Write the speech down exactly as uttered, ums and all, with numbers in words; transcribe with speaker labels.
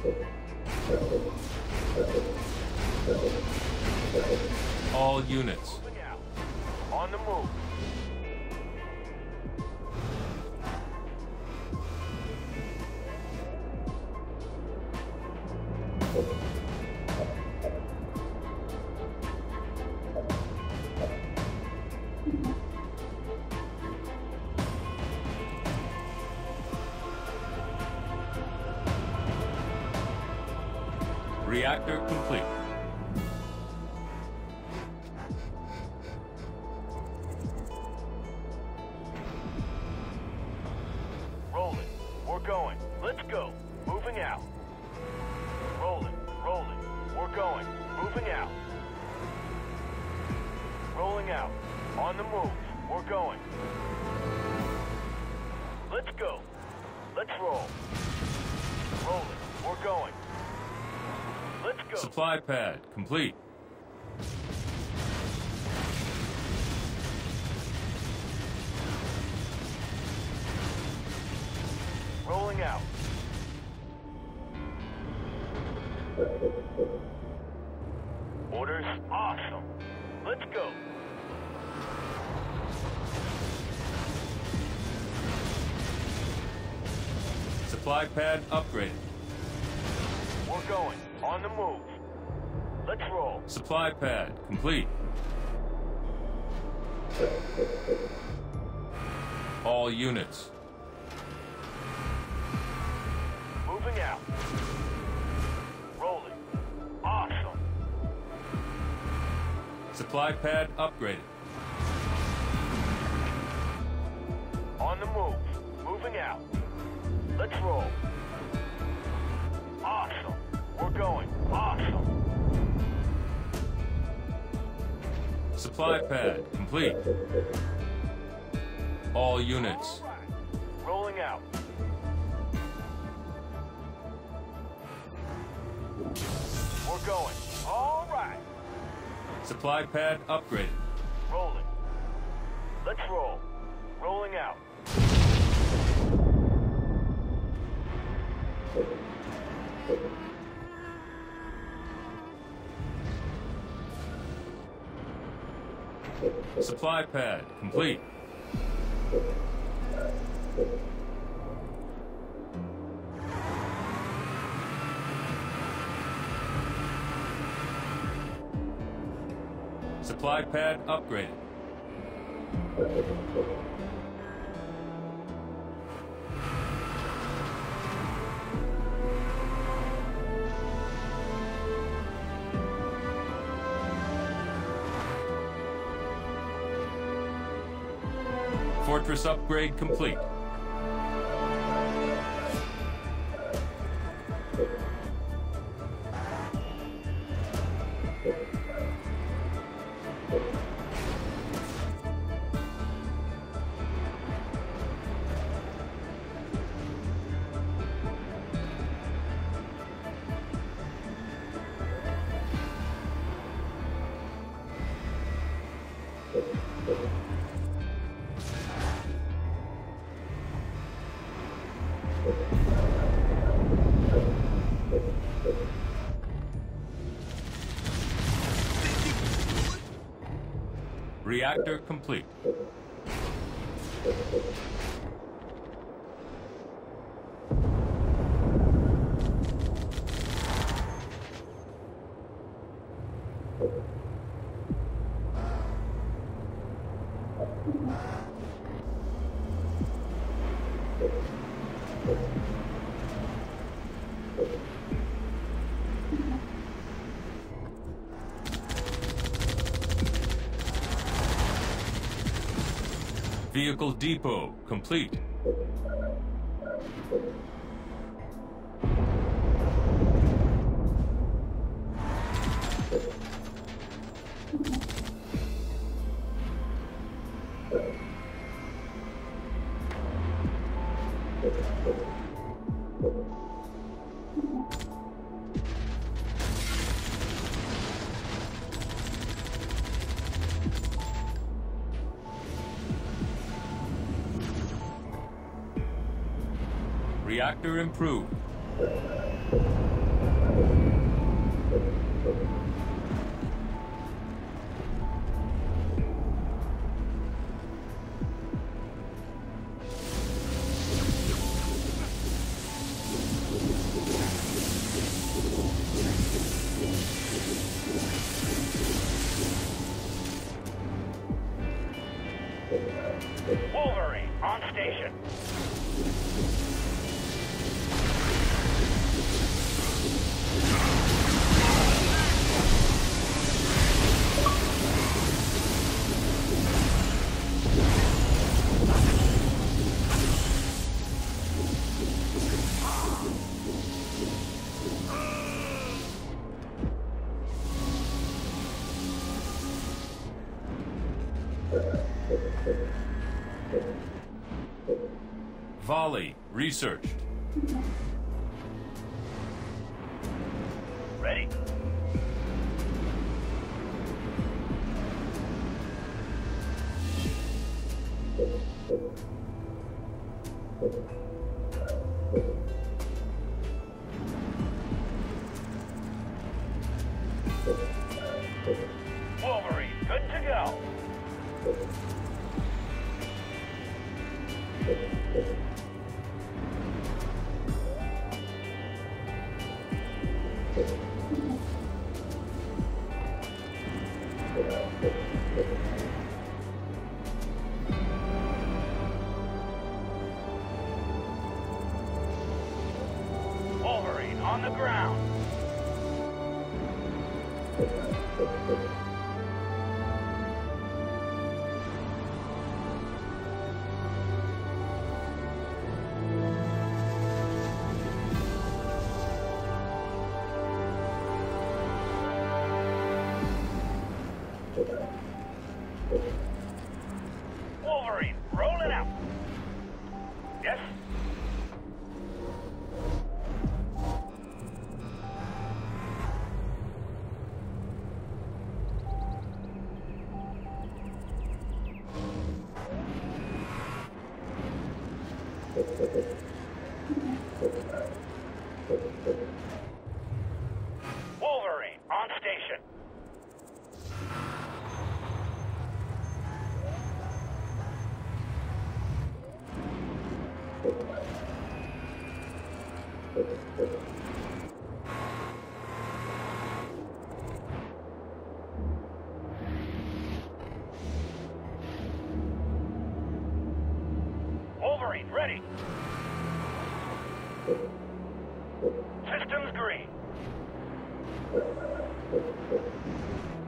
Speaker 1: All units.
Speaker 2: Moving out. On the move.
Speaker 1: Reactor complete.
Speaker 2: Rolling. We're going. Let's go. Moving out. Rolling. Rolling. We're going. Moving out. Rolling out. On the move. We're going. Let's go. Let's roll. Rolling. We're going. Let's go.
Speaker 1: Supply pad complete.
Speaker 2: Rolling out. Orders awesome. Let's go.
Speaker 1: Supply pad upgraded.
Speaker 2: We're going. On the move. Let's roll.
Speaker 1: Supply pad complete. All units.
Speaker 2: Moving out. Rolling. Awesome.
Speaker 1: Supply pad upgraded.
Speaker 2: On the move. Moving out. Let's roll. Awesome. We're going. Awesome.
Speaker 1: Supply pad complete. All units.
Speaker 2: All right. Rolling out. We're going. All right.
Speaker 1: Supply pad upgraded.
Speaker 2: Rolling. Let's roll. Rolling out.
Speaker 1: Supply pad complete. Supply pad upgraded. Fortress upgrade complete. Reactor complete. Vehicle depot complete. Reactor improved.
Speaker 2: Wolverine, on station.
Speaker 1: Volley researched.
Speaker 2: Ready. Wolverine, good to go. Wolverine on the ground. Wolverine, rolling out. Yes? Wolverine, on station. Wolverine, ready. Systems green.